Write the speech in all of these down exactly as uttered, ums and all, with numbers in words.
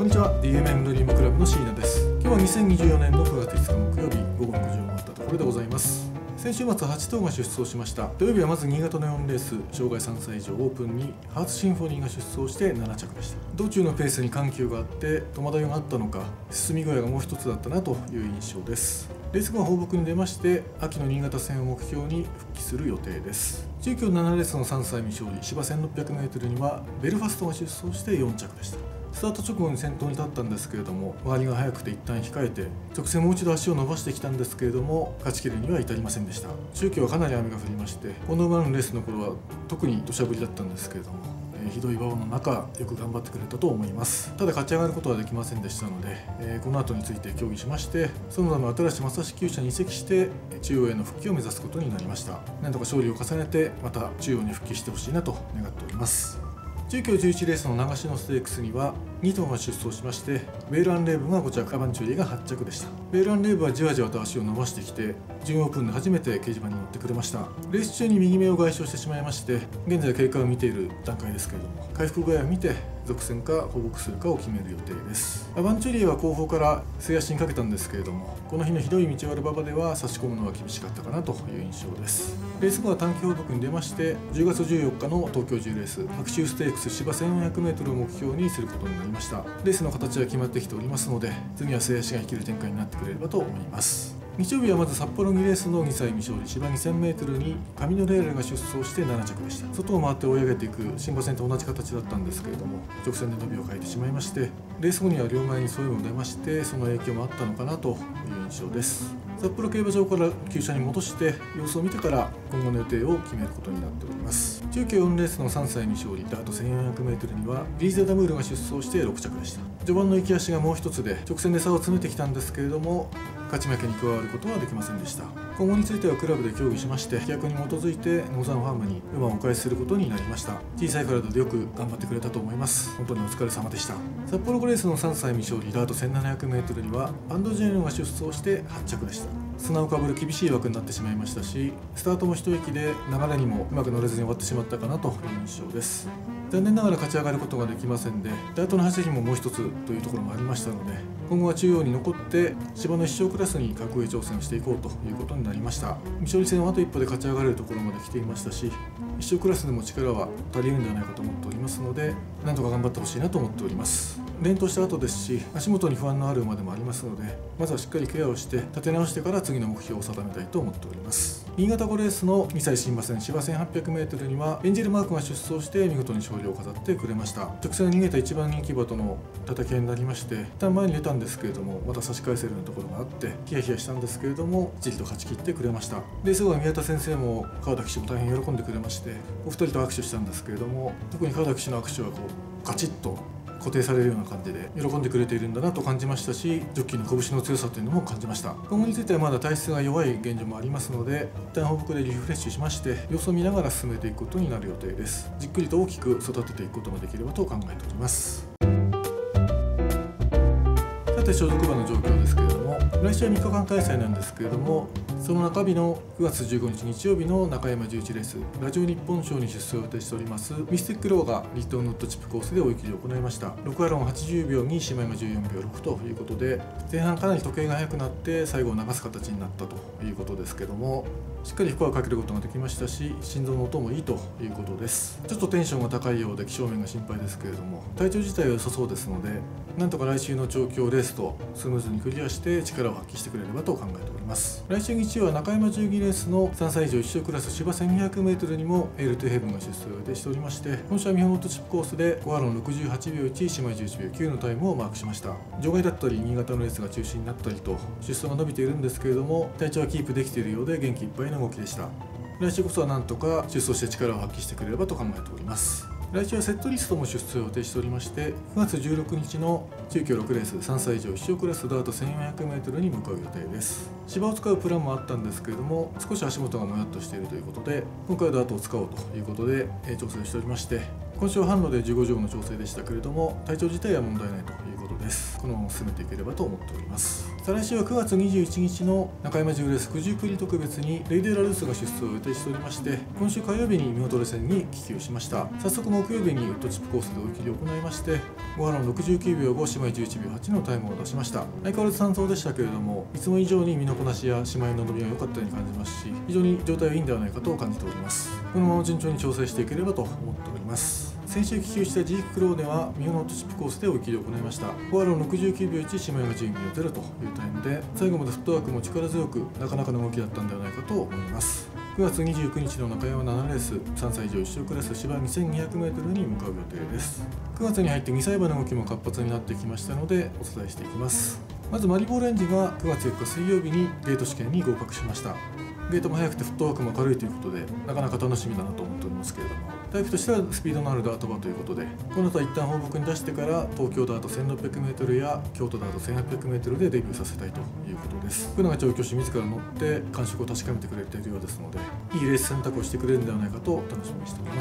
んにちは。 ディーエムエム ドリームクラブの椎名です。今日はにせんにじゅうよねんのくがついつか木曜日午後ろくじを回ったところでございます。先週末はち頭が出走しました。土曜日はまず新潟のよんレース、障害さんさい以上オープンにハーツシンフォニーが出走してなな着でした。道中のペースに緩急があって戸惑いがあったのか、進み具合がもう一つだったなという印象です。レース後は放牧に出まして、秋の新潟戦を目標に復帰する予定です。中京ななレースのさんさい未勝利、芝 せんろっぴゃくメートル にはベルファストが出走してよん着でした。スタート直後に先頭に立ったんですけれども、周りが速くて一旦控えて直線もう一度足を伸ばしてきたんですけれども、勝ちきるには至りませんでした。中京はかなり雨が降りまして、この馬のレースの頃は特に土砂降りだったんですけれども、えー、ひどい馬場の中よく頑張ってくれたと思います。ただ勝ち上がることはできませんでしたので、えー、この後について協議しまして、園田の新しい正志厩舎に移籍して中央への復帰を目指すことになりました。なんとか勝利を重ねてまた中央に復帰してほしいなと願っております。中京じゅういちレースの長篠ステークスにはに頭が出走しまして、ベールアンレーブがご着、アバンチューリーがはち着でした。ベールアンレーブはじわじわと足を伸ばしてきて、準オープンで初めて掲示板に乗ってくれました。レース中に右目を外傷してしまいまして、現在経過を見ている段階ですけれども、回復具合を見て続戦か放牧するかを決める予定です。アバンチューリーは後方から末足にかけたんですけれども、この日のひどい道悪馬場では差し込むのは厳しかったかなという印象です。レース後は短期放牧に出まして、じゅうがつじゅうよっかの東京じゅうレース白州ステークス芝 せんよんひゃくメートル を目標にすることになりました。レースの形は決まってきておりますので、次は末足が引ける展開になってくれればと思います。日曜日はまず札幌にレースのにさい未勝利芝 にせんメートル に上野レールが出走してなな着でした。外を回って追い上げていく新馬戦と同じ形だったんですけれども、直線で伸びを変えてしまいまして、レース後には両前に添えも出まして、その影響もあったのかなという印象です。札幌競馬場から厩舎に戻して様子を見てから今後の予定を決めることになっております。中京よんレースのさんさい未勝利ダート せんよんひゃくメートル にはリーゼ・ダムールが出走してろく着でした。序盤の行き足がもう一つで直線で差を詰めてきたんですけれども、勝ち負けに加わることはできませんでした。今後についてはクラブで協議しまして、規約に基づいてノーザンファームに馬をお返しすることになりました。小さい体でよく頑張ってくれたと思います。本当にお疲れ様でした。札幌ごレースのさんさい未勝利ダート せんななひゃくメートル にはバンドジェネロが出走してはち着でした。砂をかぶる厳しい枠になってしまいましたし、スタートも一息で流れにもうまく乗れずに終わってしまったかなという印象です。残念ながら勝ち上がることができませんで、ダートの走りももう一つというところもありましたので、今後は中央に残って芝の一生クラスに格上挑戦をしていこうということになりました。未勝利戦はあと一歩で勝ち上がれるところまで来ていましたし、一生クラスでも力は足りるんではないかと思っておりますので、なんとか頑張ってほしいなと思っております。連投した後ですし、足元に不安のある馬でもありますので、まずはしっかりケアをして立て直してから次の目標を定めたいと思っております。新潟ごレースのにさい新馬戦芝 せんはっぴゃくメートル にはエンジェルマークが出走して見事に勝利を飾ってくれました。直線逃げた一番人気馬との叩き合いになりまして、一旦前に出たんですけれども、また差し返せるようなところがあってヒヤヒヤしたんですけれども、きっちりと勝ち切ってくれました。レース後は宮田先生も川田騎手も大変喜んでくれまして、お二人と握手したんですけれども、特に川田騎手の握手はこうガチッと固定されるような感じで喜んでくれているんだなと感じましたし、ジョッキーの拳の強さというのも感じました。今後についてはまだ体質が弱い現状もありますので、一旦放牧でリフレッシュしまして様子を見ながら進めていくことになる予定です。じっくりと大きく育てていくことができればと考えております。さて所属馬の状況ですけれども、来週はみっかかん開催なんですけれども、その中日のくがつじゅうごにち日曜日の中山じゅういちレースラジオ日本賞に出走を予定しておりますミスティックローがリトーヌットチップコースで追い切りを行いました。ろくアロンはちじゅうびょうにシマイマじゅうよんびょうろくということで、前半かなり時計が速くなって最後を流す形になったということですけども、しっかり負荷をかけることができましたし、心臓の音もいいということです。ちょっとテンションが高いようで気象面が心配ですけれども、体調自体は良さそうですので、なんとか来週の調教レースとスムーズにクリアして力を発揮してくれればと考えております。来週日曜は中山じゅうにレースのさんさい以上一生クラス芝 せんにひゃくメートル にもエールトゥヘブンが出走を予定しておりまして、今週はミホノットチップコースでごアロンろくじゅうはちびょういち、シマイじゅういちびょうきゅうのタイムをマークしました。場外だったり新潟のレースが中心になったりと出走が伸びているんですけれども、体調はキープできているようで元気いっぱいの動きでした。来週こそはなんとか出走して力を発揮してくれればと考えております。来週はセットリストも出走を予定しておりまして、くがつじゅうろくにちの中京ろくレースさんさい以上一生クラスダート せんよんひゃくメートル に向かう予定です。芝を使うプランもあったんですけれども、少し足元がもやっとしているということで、今回はダートを使おうということで調整をしておりまして、今週は販路でじゅうごじょうの調整でしたけれども、体調自体は問題ないということでです。このまま進めていければと思っております。再来週はくがつにじゅういちにちの中山じゅうレース九十九里特別にレイデラルースが出走を予定しておりまして、今週火曜日に見劣れ戦に帰厩しました。早速木曜日にウッドチップコースで追い切りを行いまして、ごハロンろくじゅうきゅうびょうご、姉妹じゅういちびょうはちのタイムを出しました。相変わらずさん走でしたけれども、いつも以上に身のこなしや姉妹の伸びが良かったように感じますし、非常に状態はいいんではないかと感じております。このまま順調に調整していければと思っております。先週帰厩したジーククローネはミオのウッドチップコースで追い切りを行いました。ごハロンろくじゅうきゅうびょういち、姉妹がじゅうにびょうゼロというタイムで、最後までフットワークも力強くなかなかの動きだったんではないかと思います。くがつにじゅうくにちの中山ななレース、さんさい以上一生クラス芝 にせんにひゃくメートル に向かう予定です。くがつに入ってにさい馬の動きも活発になってきましたのでお伝えしていきます。まずマリボールエンジがくがつよっか水曜日にゲート試験に合格しました。ゲートも速くてフットワークも軽いということで、なかなか楽しみだなと思っておりますけれども、タイプとしてはスピードのあるダート馬ということで、この後は一旦放牧に出してから東京ダート せんろっぴゃくメートル や京都ダート せんはっぴゃくメートル でデビューさせたいということです。福永調教師自ら乗って感触を確かめてくれているようですので、いいレース選択をしてくれるのではないかと楽しみにしております。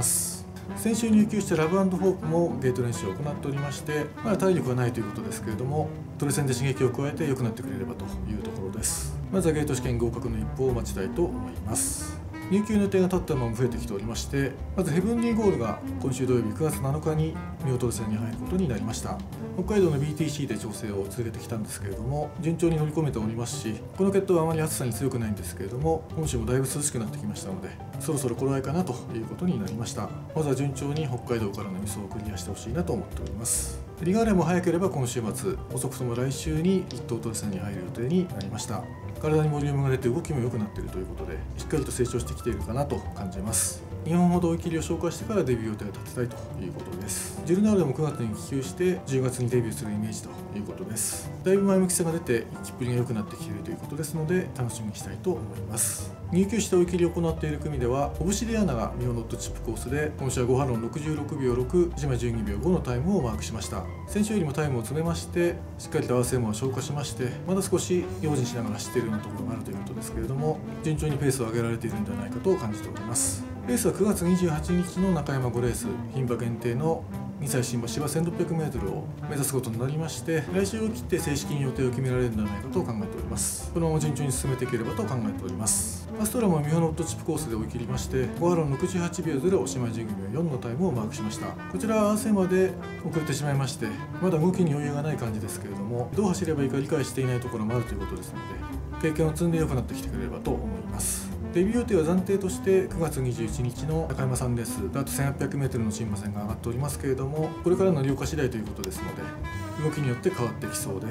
先週入厩したラブ&ホープもゲート練習を行っておりまして、まだ体力はないということですけれども、トレセンで刺激を加えて良くなってくれればというところです。まずはゲート試験合格の一報を待ちたいと思います。入厩の予定が立ったまま増えてきておりまして、まずヘブンリーゴールが今週土曜日くがつなのかにミオトル戦に入ることになりました。北海道の ビーティーシー で調整を続けてきたんですけれども、順調に乗り込めておりますし、この決闘はあまり暑さに強くないんですけれども、本州もだいぶ涼しくなってきましたので、そろそろ頃合いかなということになりました。まずは順調に北海道からの輸送をクリアしてほしいなと思っております。リガーレも早ければ今週末、遅くとも来週に一等トレ戦に入る予定になりました。体にボリュームが出て動きも良くなっているということで、しっかりと成長してきているかなと感じます。にほんほど追い切りを紹介してからデビュー予定を立てたいということです。ジュルナールでもくがつに帰厩してじゅうがつにデビューするイメージということです。だいぶ前向きさが出てきっぷりが良くなってきているということですので、楽しみにしたいと思います。入厩して追い切りを行っている組では、オブシディアナがミオノットチップコースで今週はごハロンろくじゅうろくびょうろく、じめじゅうにびょうごのタイムをマークしました。先週よりもタイムを詰めまして、しっかりと合わせ馬を消化しまして、まだ少し用心しながら走っているようなところがあるということですけれども、順調にペースを上げられているのではないかと感じております。レースはくがつにじゅうはちにちの中山ごレース、牝馬限定のにさい新馬芝 せんろっぴゃくメートル を目指すことになりまして、来週を切って正式に予定を決められるのではないかと考えております。このまま順調に進めていければと考えております。アストラもミオノットチップコースで追い切りまして、ごハロンろくじゅうはちびょうゼロ、姉妹じゅうにびょうよんのタイムをマークしました。こちらは合わせまで遅れてしまいまして、まだ動きに余裕がない感じですけれども、どう走ればいいか理解していないところもあるということですので、経験を積んで良くなってきてくれればと思います。デビュー予定は暫定としてくがつにじゅういちにちの中山さんレースダート せんはっぴゃくメートル の新馬戦が上がっておりますけれども、これからの良化次第ということですので、動きによって変わってきそうです。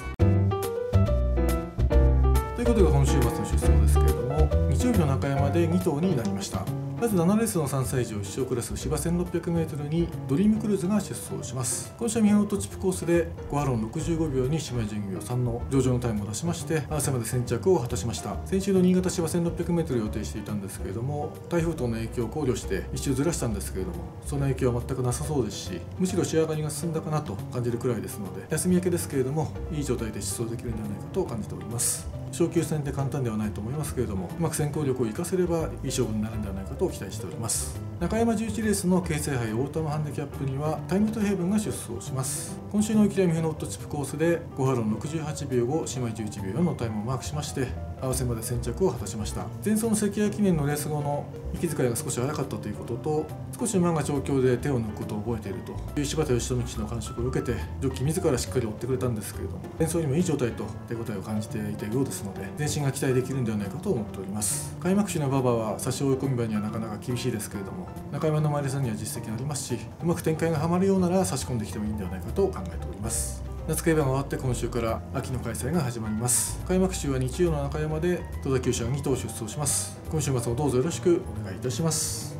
ということで今週末の出走ですけれども、日曜日の中山でに頭になりました。まずななレースのさんさい以上一生クラス芝 せんろっぴゃくメートル にドリームクルーズが出走します。今週はミオノットチップコースでごハロンろくじゅうごびょうに姉妹じゅうにびょうさんの上々のタイムを出しまして、合わせまで先着を果たしました。先週の新潟芝 せんろっぴゃくメートル を予定していたんですけれども、台風等の影響を考慮して一周ずらしたんですけれども、その影響は全くなさそうですし、むしろ仕上がりが進んだかなと感じるくらいですので、休み明けですけれどもいい状態で出走できるのではないかと感じております。昇級戦で簡単ではないと思いますけれども、うまく先行力を生かせればいい勝負になるのではないかと期待しております。中山じゅういちレースの京成杯オータムハンデキャップにはタイムトゥヘイブンが出走します。今週の追い切りはミオノットチップコースでごハロンろくじゅうはちびょうご、姉妹じゅういちびょうよんのタイムをマークしまして、合わせまで先着を果たしました。前走の関谷記念のレース後の息遣いが少し荒かったということと、少し馬が調教で手を抜くことを覚えているという柴田義富騎手の感触を受けて、ジョッキー自らしっかり追ってくれたんですけれども、前走にもいい状態と手応えを感じていたようですので、前進が期待できるのではないかと思っております。開幕種の馬場は差し追い込み馬にはなかなか厳しいですけれども、中山の前レースには実績がありますし、うまく展開がはまるようなら差し込んできてもいいのではないかと考えております。夏競馬が終わって今週から秋の開催が始まります。開幕週は日曜の中山で戸田厩舎がに頭出走します。今週末もどうぞよろしくお願いいたします。